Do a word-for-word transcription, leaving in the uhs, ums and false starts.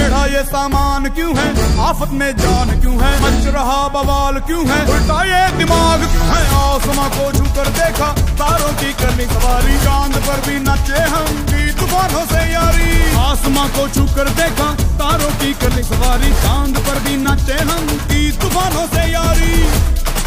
टेढ़ा ये सामान क्यों है, आफत में जान क्यों है, मच रहा बवाल क्यों है, उल्टा ये दिमाग क्यों है। आसमां को छू कर देखा, तारों की करनी सवारी, चांद पर भी नाचे हम की तूफानों से यारी। आसमां को छू कर देखा, तारों की करनी सवारी, चांद पर भी नाचे हम की तूफानों से यारी।